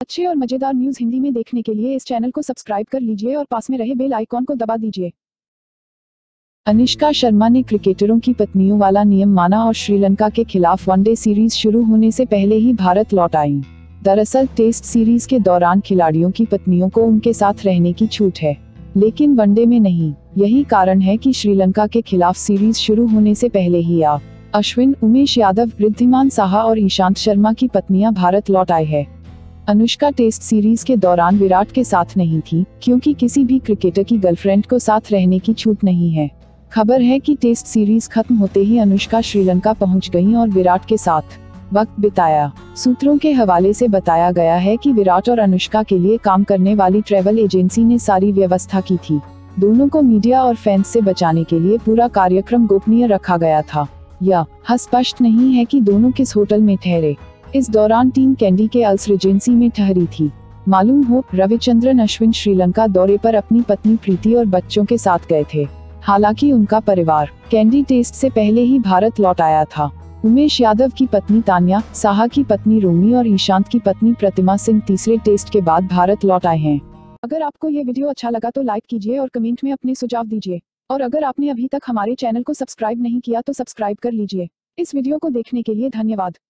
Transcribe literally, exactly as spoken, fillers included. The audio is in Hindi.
अच्छे और मजेदार न्यूज़ हिंदी में देखने के लिए इस चैनल को सब्सक्राइब कर लीजिए और पास में रहे बेल आइकॉन को दबा दीजिए। अनुष्का शर्मा ने क्रिकेटरों की पत्नियों वाला नियम माना और श्रीलंका के खिलाफ वनडे सीरीज शुरू होने से पहले ही भारत लौट आईं। दरअसल टेस्ट सीरीज के दौरान खिलाड़ियों की पत्नियों को उनके साथ रहने की छूट है, लेकिन वनडे में नहीं। यही कारण है कि श्रीलंका के खिलाफ सीरीज शुरू होने से पहले ही आ अश्विन, उमेश यादव, रिद्धिमान साहा और ईशांत शर्मा की पत्नियां भारत लौट आए हैं। अनुष्का टेस्ट सीरीज के दौरान विराट के साथ नहीं थी, क्योंकि किसी भी क्रिकेटर की गर्लफ्रेंड को साथ रहने की छूट नहीं है। खबर है कि टेस्ट सीरीज खत्म होते ही अनुष्का श्रीलंका पहुंच गईं और विराट के साथ वक्त बिताया। सूत्रों के हवाले से बताया गया है कि विराट और अनुष्का के लिए काम करने वाली ट्रैवल एजेंसी ने सारी व्यवस्था की थी। दोनों को मीडिया और फैंस से बचाने के लिए पूरा कार्यक्रम गोपनीय रखा गया था। यह स्पष्ट नहीं है कि दोनों किस होटल में ठहरे। इस दौरान टीम कैंडी के अल्स रेजेंसी में ठहरी थी। मालूम हो, रविचंद्रन अश्विन श्रीलंका दौरे पर अपनी पत्नी प्रीति और बच्चों के साथ गए थे। हालांकि उनका परिवार कैंडी टेस्ट से पहले ही भारत लौट आया था। उमेश यादव की पत्नी तान्या, साहा की पत्नी रोमी और ईशांत की पत्नी प्रतिमा सिंह तीसरे टेस्ट के बाद भारत लौट आए हैं। अगर आपको ये वीडियो अच्छा लगा तो लाइक कीजिए और कमेंट में अपने सुझाव दीजिए। और अगर आपने अभी तक हमारे चैनल को सब्सक्राइब नहीं किया तो सब्सक्राइब कर लीजिए। इस वीडियो को देखने के लिए धन्यवाद।